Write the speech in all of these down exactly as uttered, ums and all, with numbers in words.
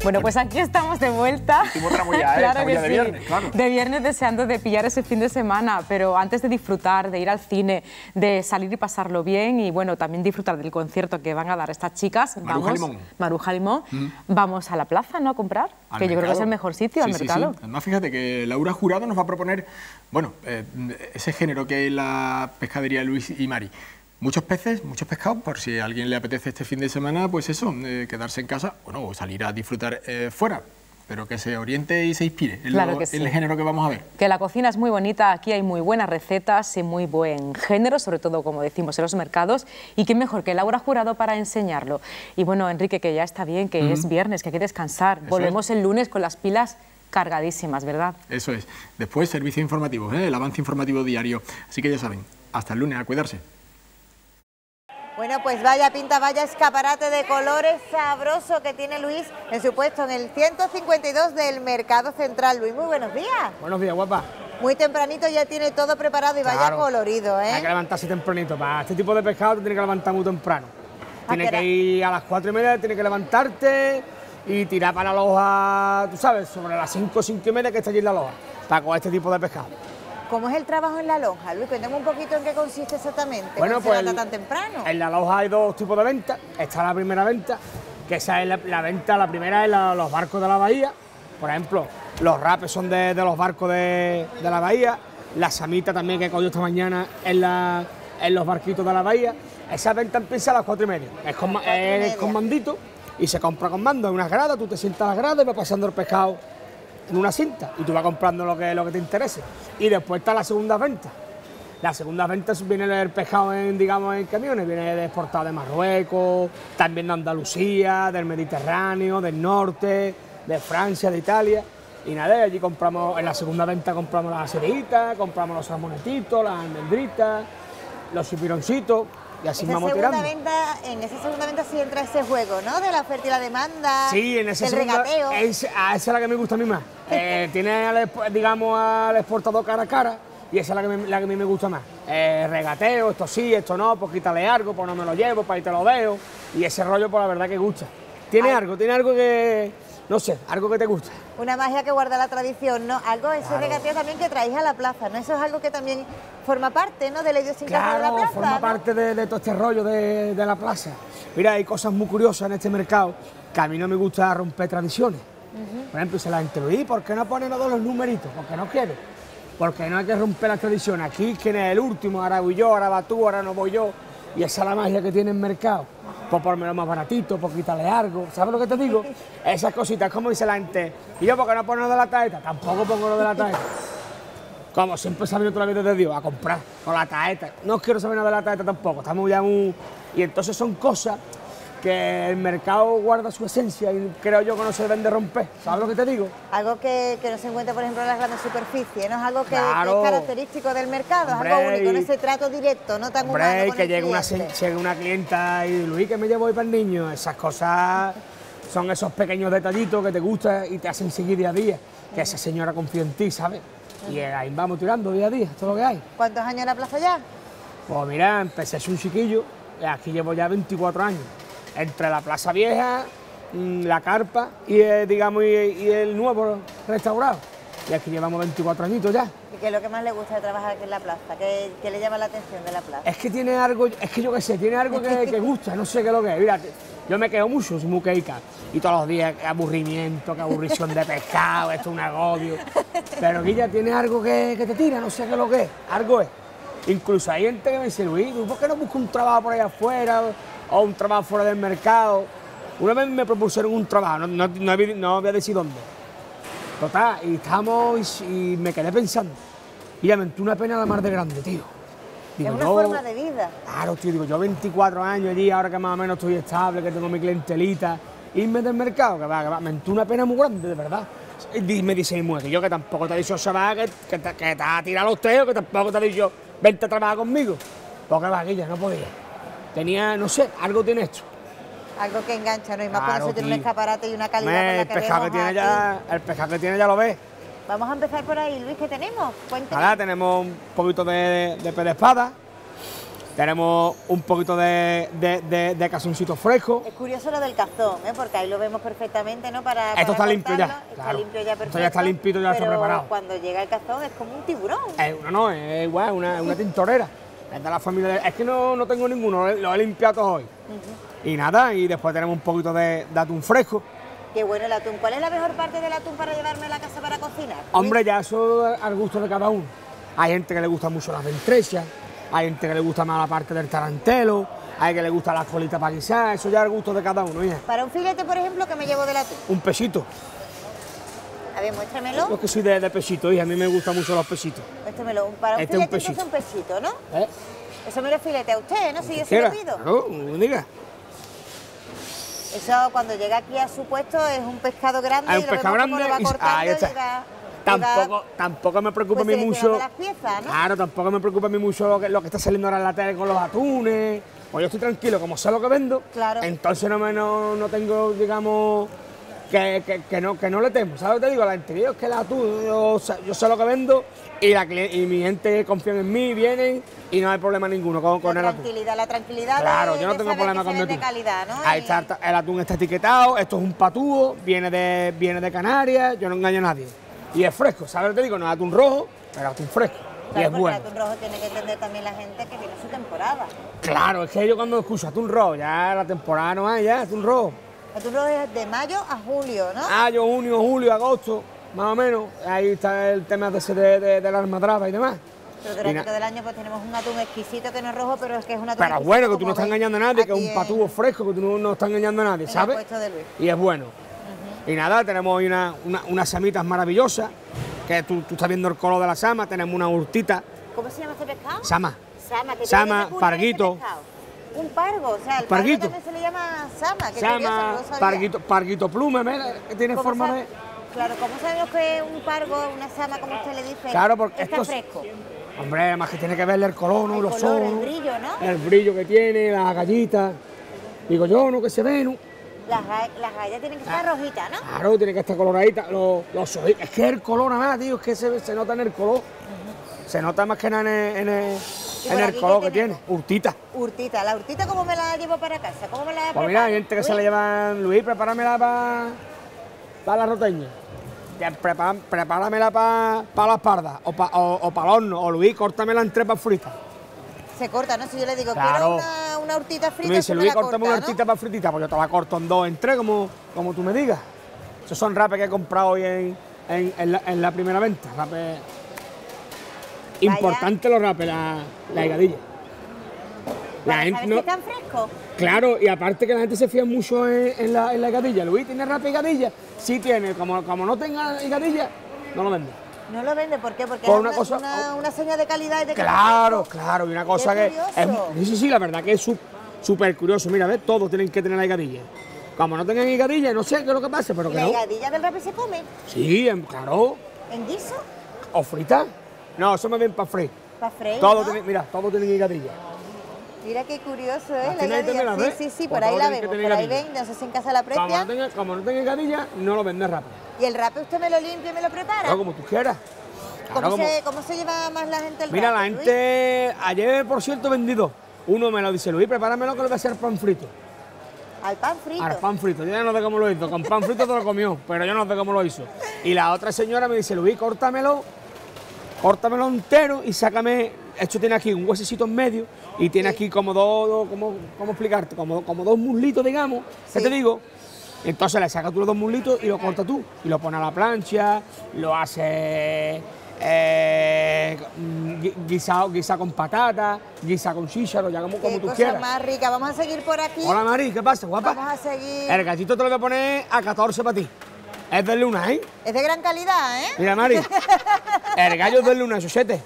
Bueno, pues aquí estamos de vuelta. Hicimos otra muy ya, ¿eh? Claro Estamos que ya de sí. viernes, claro. De viernes deseando de pillar ese fin de semana, pero antes de disfrutar, de ir al cine, de salir y pasarlo bien y bueno, también disfrutar del concierto que van a dar estas chicas. Maruja vamos, Limón. Maruja Limón. Mm. Vamos a la plaza, ¿no? A comprar, Al que yo creo que mercado. es el mejor sitio, Sí, al sí, mercado. sí. Además, fíjate que Laura Jurado nos va a proponer, bueno, eh, ese género que hay en la pescadería Luis y Mari. Muchos peces, muchos pescados, por si a alguien le apetece este fin de semana, pues eso, eh, quedarse en casa, bueno, o salir a disfrutar eh, fuera, pero que se oriente y se inspire en, Claro lo, que sí. en el género que vamos a ver. Que la cocina es muy bonita, aquí hay muy buenas recetas y muy buen género, sobre todo, como decimos, en los mercados. Y qué mejor que Laura Jurado para enseñarlo. Y bueno, Enrique, que ya está bien, que Mm. es viernes, que hay que descansar. Eso Volvemos el lunes con las pilas cargadísimas, ¿verdad? Eso es. Después, servicio informativo, ¿eh? El avance informativo diario. Así que ya saben, hasta el lunes, a cuidarse. Bueno, pues vaya pinta, vaya escaparate de colores sabroso que tiene Luis en su puesto en el ciento cincuenta y dos del Mercado Central. Luis, muy buenos días. Buenos días, guapa. Muy tempranito ya tiene todo preparado y vaya Claro. colorido, ¿eh? Hay que levantarse tempranito. Para este tipo de pescado te tienes que levantar muy temprano. ¿A Tienes qué hora? que ir a las cuatro y media, tienes que levantarte y tirar para la loja, tú sabes, sobre las cinco, cinco y media que está allí en la loja, para coger este tipo de pescado. ¿Cómo es el trabajo en la lonja, Luis? Cuéntame un poquito en qué consiste exactamente. Bueno, ¿Cómo pues se levanta tan temprano? En la loja hay dos tipos de venta. Está la primera venta, que esa es la, la venta, la primera es la- los barcos de la bahía. Por ejemplo, los rapes son de, de los barcos de, de la bahía. La samita también que he cogido esta mañana en, la, en los barquitos de la bahía. Esa venta empieza a las cuatro y media. Es con, ma- Cuatro y es media. con mandito y se compra con mando. Hay unas gradas, tú te sientas a las gradas y vas pasando el pescado en una cinta y tú vas comprando lo que, lo que te interese. Y después está la segunda venta. La segunda venta viene el pescado en, digamos, en camiones, viene de exportado de Marruecos, también de Andalucía, del Mediterráneo, del norte, de Francia, de Italia. Y nada, allí compramos, en la segunda venta compramos las aceritas, compramos los salmonetitos, las almendritas, los chipironcitos, y así Esa vamos segunda tirando. venta, en esa segunda venta sí entra ese juego, ¿no? De la oferta y la demanda, Sí, en ese del segundo, regateo. es, a esa es la que me gusta a mí más. Eh, tiene, al expo- digamos, al exportador cara a cara y esa es la que, me- la que a mí me gusta más. Eh, regateo, esto sí, esto no, pues quítale algo, pues no me lo llevo, pues ahí te lo veo. Y ese rollo, pues la verdad que gusta. Tiene Ay. algo, tiene algo que, no sé, algo que te gusta. Una magia que guarda la tradición, ¿no? Algo, ese Claro. regateo también que traéis a la plaza, ¿no? Eso es algo que también forma parte, ¿no? De la idiosincrasia de la Claro, plaza, forma ¿no? parte de, de todo este rollo de, de la plaza. Mira, hay cosas muy curiosas en este mercado que a mí no me gusta romper tradiciones. Por ejemplo, se la gente lo dice, ¿por qué no ponen todos los numeritos? Porque no quiere. Porque no hay que romper las tradiciones. Aquí, ¿quién es el último? Ahora voy yo, ahora vas tú, ahora no voy yo. Y esa es la magia que tiene el mercado. Por ponérmelo más baratito, por quitarle algo. ¿Sabes lo que te digo? Esas cositas, como dice la gente. ¿Y yo por qué no pongo lo de la tarjeta? Tampoco pongo lo de la tarjeta. Como siempre sabiendo toda la vida de Dios, a comprar con la tarjeta. No quiero saber nada de la tarjeta tampoco. Estamos ya muy... Y entonces son cosas que el mercado guarda su esencia y creo yo que no se deben de romper. ¿Sabes lo que te digo? Algo que, que no se encuentra, por ejemplo, en las grandes superficies, ¿no? Es algo que, Claro. que es característico del mercado, Hombre, es algo único, ¿no? y- Ese trato directo, no tan humano Hombre, con que el llegue una, cliente. se- llegue una clienta y Luis, que me llevo hoy para el niño. Esas cosas son esos pequeños detallitos que te gustan y te hacen seguir día a día. Que esa señora confía en ti, ¿sabes? Y ahí vamos tirando día a día, esto es lo que hay. ¿Cuántos años en la plaza ya? Pues mira, empecé a un chiquillo, y aquí llevo ya veinticuatro años. Entre la Plaza Vieja, mm, la carpa y, eh, digamos, y, y el nuevo restaurado. Y aquí llevamos veinticuatro añitos ya. ¿Y qué es lo que más le gusta de trabajar aquí en la plaza? ¿Qué, qué le llama la atención de la plaza? Es que tiene algo, es que yo qué sé, tiene algo que, que gusta, no sé qué es lo que es. Mira, yo me quedo mucho, soy muy queica. Y todos los días, qué aburrimiento, qué aburrición de pescado, esto es un agobio. Pero aquí ya tiene algo que, que te tira, no sé qué es lo que es, algo es. Incluso hay gente que me dice, Luis, ¿tú por qué no buscas un trabajo por allá afuera o un trabajo fuera del mercado? Una vez me propusieron un trabajo, no, no, no, voy- no voy a decir dónde. Total, y estamos y, y me quedé pensando. Y ya me entró una pena la mar de grande, tío. Es una forma de vida. Claro, tío, digo, yo veinticuatro años allí, ahora que más o menos estoy estable, que tengo mi clientelita, irme del mercado, que va, que va, me entró una pena muy grande, de verdad. Y me dice mi mujer, que yo que tampoco te he dicho, chaval, que, que, te, que te has tirado los teos, que tampoco te he dicho, vente a trabajar conmigo. Porque va, que ya no podía. Tenía, no sé, algo tiene esto. Algo que engancha, ¿no? Y más Claro, cuando se tiene un tío. escaparate y una calidad Hombre, con la el que pescado que vemos tiene aquí. ya, el pescado que tiene ya lo ves. Vamos a empezar por ahí, Luis, ¿qué tenemos? Cuéntanos. Ahora tenemos un poquito de, de pez de espada, Tenemos un poquito de, de, de, de cazoncito fresco. Es curioso lo del cazón, ¿eh? Porque ahí lo vemos perfectamente, ¿no? Para, Esto para está limpio ya, cortarlo. Está claro. limpio ya perfecto. Esto ya está limpito, ya está pero preparado. cuando llega el cazón es como un tiburón. Es una, no, es igual, una, una tintorera. Es de la familia de, es que no, no tengo ninguno, lo he limpiado todo hoy. Uh-huh. Y nada, y después tenemos un poquito de, de atún fresco. Qué bueno el atún. ¿Cuál es la mejor parte del atún para llevarme a la casa para cocinar? Hombre, ya eso al gusto de cada uno. Hay gente que le gusta mucho las ventrechas, hay gente que le gusta más la parte del tarantelo, hay que le gusta las colitas para guisar, eso ya al gusto de cada uno, hija. Para un filete, por ejemplo, ¿qué me llevo del atún? Un pesito. A ver, muéstramelo. Yo que soy de, de pesito, hija, a mí me gustan mucho los pesitos. Muéstramelo. Para un Este filete, un pesito. entonces un pesito, ¿no? ¿Eh? Eso me lo filete a usted, ¿no? Si yo se Quiera, lo pido. claro, no diga. Eso cuando llega aquí a su puesto es un pescado grande. Hay y un lo pescado vemos cómo grande lo va y- cortando, ahí está. llega- Tampoco, llega, tampoco me preocupa pues, a mí mucho. seleccionando las piezas, ¿no? Claro, tampoco me preocupa a mí mucho lo que, lo que está saliendo ahora en la tele con los atunes. Pues yo estoy tranquilo, como sé lo que vendo, Claro. entonces no, me, no, no tengo, digamos, que, que, que no, que no le temo. ¿Sabes lo que te digo? La anterior es que el atún, yo, sé- yo sé lo que vendo y, la, cli- y mi gente confía en mí, vienen y no hay problema ninguno con, con la el atún. tranquilidad, la tranquilidad Claro, de, yo no de tengo saber problema que con se el vende atún. calidad, ¿no? Ahí Y- está, el atún está etiquetado, esto es un patúo, viene de, viene de Canarias, yo no engaño a nadie. Y es fresco, ¿sabes lo que te digo? No es atún rojo, pero atún fresco. Claro, y es porque bueno. el atún rojo tiene que entender también la gente que tiene su temporada. Claro, es que yo cuando escucho atún rojo, ya la temporada no hay, ya, atún rojo. El atún rojo es de mayo a julio, ¿no? Mayo, junio, julio, agosto, más o menos. Ahí está el tema de, ese de, de, de la almadraba y demás. Pero Y durante na- todo el año pues tenemos un atún exquisito que no es rojo, pero es que es un atún Pero exquisito bueno, que tú como no estás veis engañando a nadie, que es aquí un patúo fresco, que tú no, no estás engañando a nadie, en el ¿sabes? puesto de Luis. Y es bueno. Y nada, tenemos hoy una, una- unas samitas maravillosas, que tú, tú estás viendo el color de la sama, tenemos una hurtita, ¿Cómo se llama este pescado? sama. Sama, que Sama, tiene que curtir parguito. este pescado. Un pargo, o sea, el Parguito. pargo también se le llama sama, que curioso, no Sama, lo sabía. parguito, parguito pluma, mira, que tiene ¿Cómo forma sabe- de... Claro, ¿cómo sabemos que un pargo, una sama, como usted le dice, Claro, porque está estos- fresco? Hombre, además que tiene que verle el color, ¿no? El Los color, el ojos, brillo, ¿no? el brillo que tiene, las gallitas. Digo yo, ¿no? Que se ve, ¿no? Las, ga- las gallas tienen que estar rojitas, ¿no? Claro, tiene que estar coloradita. Los, los ojitos. Es que el color nada más, tío, es que se, se nota en el color. Se nota más que nada en el, en el, ¿Y en por el aquí color qué que tiene. tenemos? Urtita. Urtita, ¿la urtita cómo me la llevo para casa? ¿Cómo me la Pues mira, hay preparo? gente que se Luis? la llevan, Luis, prepáramela para para la roteña. Ya, prepara- prepáramela para las pardas, o para o, o el horno, o Luis, córtamela en tres para fritas. Se corta, ¿no? Si yo le digo, Claro. quiero una, una urtita Tú frita, me dices, se me Luis, la córtame corta, una ¿no? hortita para fritita, pues yo te la corto en dos, en tres, como, como tú me digas. Esos son rapes que he comprado hoy en, en, en la, en la primera venta. Rapes... Importante los rapes, la, la higadilla. La Para gente saber no- si están frescos. Claro, y aparte que la gente se fía mucho en, en la, en la higadilla. Luis, ¿tiene rap higadilla? Sí tiene, como, como no tenga higadilla, no lo vende. No lo vende, ¿por qué? Porque Por es una una, cosa- una, una señal de calidad y de que Claro, está fresco. claro, y una cosa Qué que... curioso. Es, sí, sí, la verdad que es su- súper curioso. Mira, ¿ves? Todos tienen que tener la higadilla. Como no tengan higadilla, no sé qué es lo que pasa, pero ¿Y que la no. higadilla del rape se come? Sí, en- claro. ¿En guiso? ¿O frita? No, eso me ven para freír. Para freír, Todos ¿no? tienen, mira, todos tienen higadilla. Mira qué curioso, ¿eh? ¿Las La tiene ahí higadilla. también, las Sí, ves? sí, sí, Pues por ahí todos la tienen que vemos, tener por ahí higadilla. ven, no sé si en casa la Como no, aprecian. tenga, como no tenga higadilla, no lo vende rápido. ¿Y el rape usted me lo limpia y me lo prepara? Claro, como tú quieras. Claro, ¿Cómo, como- se, ¿Cómo se lleva más la gente el Mira, rape, la Luis? gente, ayer por cierto vendido, uno me lo dice, Luis, prepáramelo que le voy a hacer pan frito. Al pan frito. Ahora, pan frito, yo ya no sé cómo lo hizo, con pan frito te lo comió, pero yo no sé cómo lo hizo. Y la otra señora me dice, Luis, córtamelo, córtamelo entero y sácame, esto tiene aquí un huesecito en medio y tiene aquí como dos, dos- ¿cómo, cómo explicarte? Como, como dos muslitos, digamos, ¿qué Sí. te digo? Entonces le sacas tú los dos muslitos y lo cortas tú, y lo pones a la plancha, lo haces eh, gui- guisado, guisa con patata, guisa con chícharo, ya como, como Qué tú cosa quieras. más rica. Vamos a seguir por aquí. Hola Mari, ¿qué pasa, guapa? Vamos a seguir. El gallito te lo voy a poner a catorce para ti. Es de luna, ¿eh? Es de gran calidad, ¿eh? Mira, Mari. El gallo es de luna, chuchete.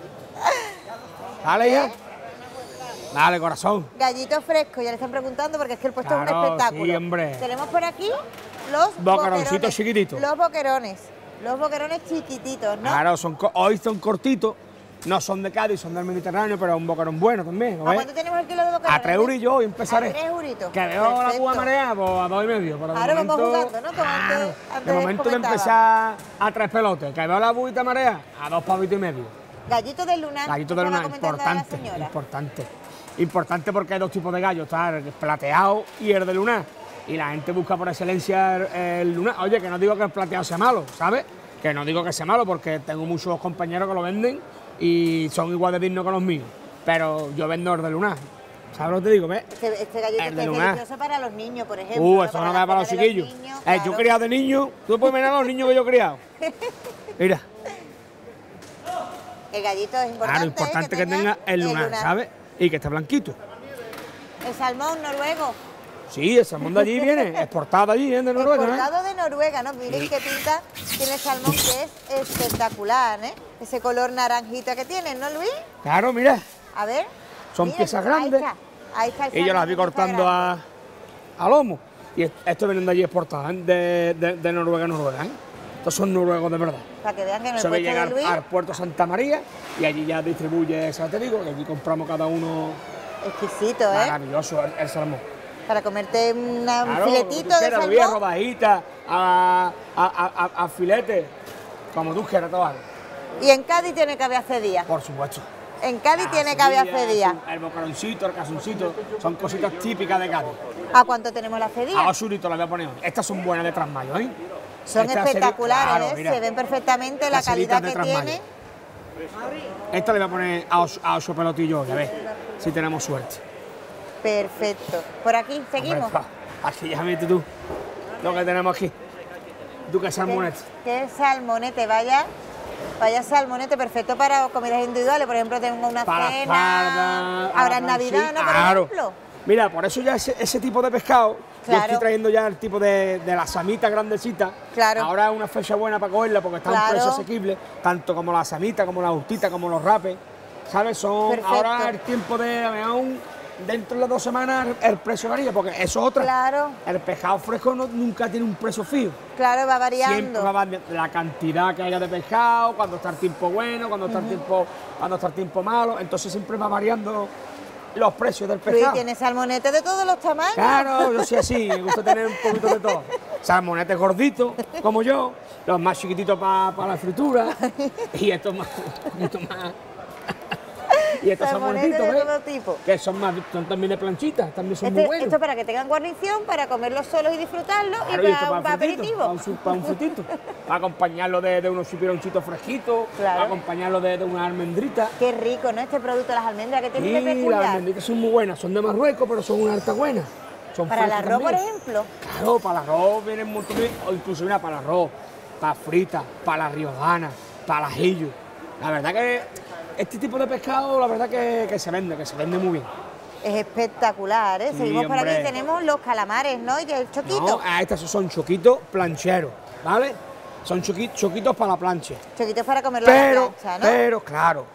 Dale, hija. Dale, corazón. Gallito fresco, ya le están preguntando porque es que el puesto es un Claro, espectáculo. sí, hombre. Tenemos por aquí los Boqueroncitos boquerones. chiquititos. Los boquerones. Los boquerones chiquititos, ¿no? Claro, son, co- hoy son cortitos. No son de Cádiz, son del Mediterráneo, pero es un boquerón bueno también. ¿lo ¿A ves? cuánto tenemos el kilo de boquerones? A tres euros y yo hoy empezaré. A tres euritos. Que veo la Perfecto. cuba mareada, pues a dos y medio. Pero de Ahora vamos momento, jugando, ¿no? Como antes- claro, antes de momento de comentaba. empezar a tres pelotes. Que veo la buita marea, a dos pavitos y medio. Gallito de luna. Gallito de estaba luna, comentando a la importante, señora. importante. Importante porque hay dos tipos de gallos, está el plateado y el de lunar. Y la gente busca por excelencia el, el lunar. Oye, que no digo que el plateado sea malo, ¿sabes? Que no digo que sea malo porque tengo muchos compañeros que lo venden y son igual de dignos que los míos. Pero yo vendo el de lunar. ¿Sabes lo que te digo? ¿Ves? Este, este gallito El de es lunar. delicioso para los niños, por ejemplo. Uh, ¿no? eso Para no la da para los cena de chiquillos. niños, Eh, claro. yo criado de niño, tú puedes mirar a los niños que yo he criado. Mira, El gallito es importante. claro, importante que tenga el lunar, ¿sabes? Y que esté blanquito. El salmón noruego. Sí, el salmón de allí viene, exportado de allí, ¿eh? De Noruega, ¿eh? Exportado de Noruega, ¿no? Miren Sí. qué pinta tiene el salmón, que es espectacular, ¿eh? Ese color naranjita que tiene, ¿no, Luis? Claro, mira, A ver. Son Mira, piezas ahí grandes. está, ahí está el y yo las vi salmón, está cortando grande. a, a lomo. Y est- esto vienen de allí exportados, ¿eh? de, de, de Noruega a Noruega, ¿eh? Estos son noruegos de verdad. Para que vean que en el Se ve puesto de llegar Luis, al puerto Santa María y allí ya distribuye, ¿sabes? Te digo, y allí compramos cada uno exquisito, ¿eh? maravilloso el, el salmón. Para comerte una- un Claro, filetito como tú de quieras, bien salmón. rodajita, a, a, a, a, a filete, como tú quieras, todo. Y en Cádiz tiene que haber hace días. Por supuesto. En Cádiz La tiene que haber cebilla, hace días. El bocaroncito, el casuncito, son cositas típicas de Cádiz. ¿A cuánto tenemos la A cedía? los suritos las voy a poner hoy. Estas son buenas de Trasmayo, ¿eh? Son Esta sería- espectaculares, claro, ¿eh? mira. Se ven perfectamente la Las ceritas calidad de que Trasmayo. tiene. Esta le voy a poner a, os- a ocho pelotillos, a ver si tenemos suerte. Perfecto. Por aquí seguimos. Hombre, pa, aquí ya viste tú lo que tenemos aquí. Tú que salmonete. ¿Qué salmonete? Vaya, vaya salmonete, perfecto para comidas individuales. Por ejemplo, tengo una Para cena. espalda, Ahora a en la Navidad, ¿no? pancita. Por Claro. ejemplo. Mira, por eso ya ese, ese tipo de pescado, yo Claro. estoy trayendo ya el tipo de, de la samita grandecita. Claro. Ahora es una fecha buena para cogerla porque está a un Claro. precio asequible, tanto como la samita, como la urtita, como los rapes. ¿Sabes? Son Perfecto. ahora el tiempo de aún dentro de las dos semanas el precio varía, porque eso es otra. Claro, El pescado fresco no- nunca tiene un precio fijo. claro, va Siempre variando. va variando la cantidad que haya de pescado, cuando está el tiempo bueno, cuando está el tiempo, cuando está el tiempo malo, entonces siempre va variando los precios del Luis pescado. tiene salmonete de todos los tamaños. Claro, yo soy así, me gusta tener un poquito de todo. Salmonetes gorditos, como yo, los más chiquititos para la fritura, y estos más, un poquito más. Y estos Salmonetes salmonetitos, de ¿ves? todo tipo. Que son más, son también de planchitas, también son Este- muy buenos. esto para que tengan guarnición, para comerlos solos y disfrutarlo, Claro, y y esto para un para, un frutito, aperitivo. para un, su- para un frutito, para acompañarlo de, de unos chipironcitos fresquitos, Claro. para acompañarlo de, de una almendrita. Qué rico, ¿no? Este producto, las almendras, que tiene de Y las peculiar. almendritas son muy buenas, son de Marruecos, pero son una harta buena. Son Para el frescas arroz, por también. ejemplo. Claro, para el arroz vienen un montón de... O incluso mira, para el arroz, para fritas, para la riojana, para el ajillo. La verdad que este tipo de pescado, la verdad que, que se vende, que se vende muy bien. Es espectacular, ¿eh? Sí, Seguimos por aquí, hombre. tenemos los calamares, ¿no? Y el choquito. No, ah, estos son choquitos plancheros, ¿vale? Son choqui- choquitos para la plancha. Choquitos para comerlo a Pero, la plancha, ¿no? pero, claro,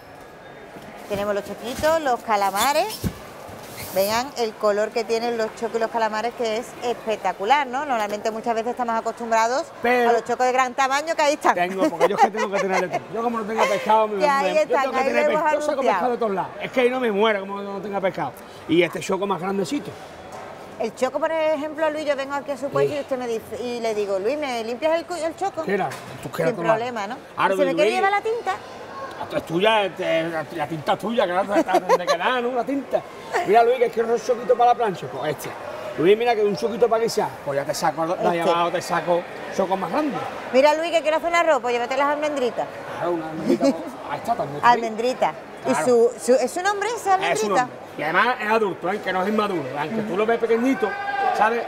Tenemos los choquitos, los calamares. Vean el color que tienen los chocos y los calamares, que es espectacular, ¿no? Normalmente muchas veces estamos acostumbrados Pero- a los chocos de gran tamaño, que ahí están. tengo, porque yo es que tengo que tener de todo. Yo como no tenga pescado, me, Que ahí me- yo están, tengo que ahí tener lo hemos pescado. Yo saco anunciado. pescado de todos lados. Es que ahí no me muero como no tenga pescado. Y este choco más grandecito. El choco, por ejemplo, Luis, yo vengo aquí a su puesto Sí. y usted me dice, y le digo, Luis, ¿me limpias el, cu- el choco? ¿Qué era? Tú quieras Sin tomar. problema, ¿no? Ahora, ¿Y se me Luis, quiere Luis, llevar la tinta? Esto es tuya, este, la, la tinta es tuya, que ahora está donde queda, ¿no? La tinta. Mira, Luis, que quiero un choquito para la plancha. Pues este. Luis, mira que un choquito para que sea. Pues ya te saco, de ahí Este. abajo te saco chocos más grandes. Mira, Luis, que quiero hacer un arroz, pues llévate las almendritas. Claro, una almendrita. Ahí está también. está ahí. Almendrita. Claro. ¿Y su, su, es su nombre esa Es un almendrita? hombre. Y además es adulto, ¿eh? Que no es inmaduro. Aunque tú lo ves pequeñito, ¿sabes?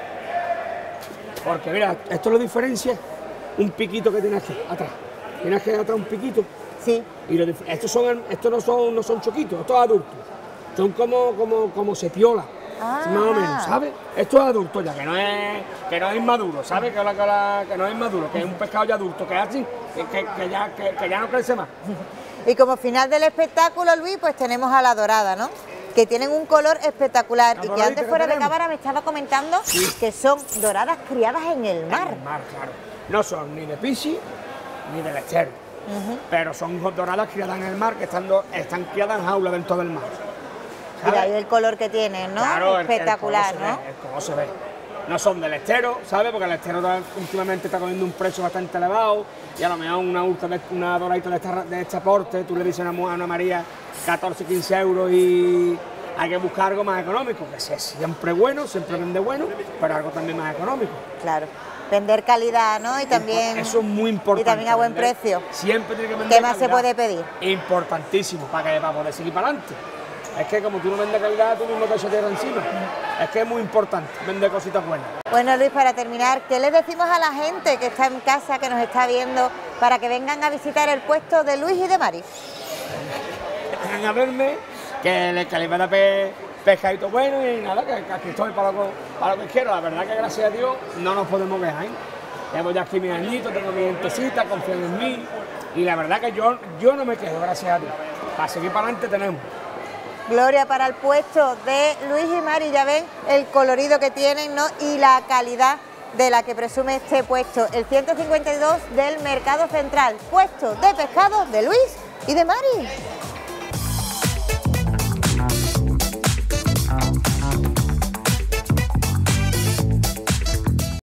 Porque mira, esto lo diferencia un piquito que tiene aquí, atrás. Tiene aquí atrás un piquito. Sí. Y lo dif- estos, son, estos no, son, no son choquitos, estos adultos. Son como, como, como sepiola, Ah. más o menos, ¿sabes? Esto es adulto ya, que no es, que no es inmaduro, ¿sabes? Que, la- que, la- que no es inmaduro, que es un pescado ya adulto, que es así, que, que- que ya, que, que ya no crece más. Y como final del espectáculo, Luis, pues tenemos a la dorada, ¿no? Que tienen un color espectacular La y que doradita antes que fuera de tenemos. cámara me estaba comentando que son doradas criadas en el mar. En el mar, claro. No son ni de piscis ni de lechero. Pero son doradas criadas en el mar, que están, do- están criadas en jaula dentro del mar. Mira ahí el color que tienen, ¿no? Claro, el- el espectacular, cómo se ¿no? ve, el cómo se ve. No son del estero, ¿sabes? Porque el estero está- últimamente está cogiendo un precio bastante elevado y a lo mejor una urta de, una doradita de, esta, de este aporte, tú le dices a una, mu- a una María catorce, quince euros y, hay que buscar algo más económico, que sea siempre bueno, siempre vende bueno, pero algo también más económico. Claro, vender calidad, ¿no? Y también... Eso es muy importante. Y también a buen vender. precio. Siempre tiene que vender ¿Qué más calidad. se puede pedir? Importantísimo, para que para poder seguir para adelante. Es que como tú no vendes calidad, tú mismo te echas tierra encima. Es que es muy importante vender cositas buenas. Bueno, Luis, para terminar, ¿qué les decimos a la gente que está en casa, que nos está viendo, para que vengan a visitar el puesto de Luis y de Mari? Vengan a verme, que les calibra pe, pescadito bueno y nada, que, que aquí estoy para lo, para lo que quiero. La verdad que gracias a Dios no nos podemos quejar. Llevo ya aquí mis añitos, tengo mi gentecita, confían en mí y la verdad que yo, yo no me quejo, gracias a Dios. Para seguir para adelante tenemos. Gloria para el puesto de Luis y Mari, ya ven el colorido que tienen, ¿no? Y la calidad de la que presume este puesto, el ciento cincuenta y dos del Mercado Central, puesto de pescado de Luis y de Mari.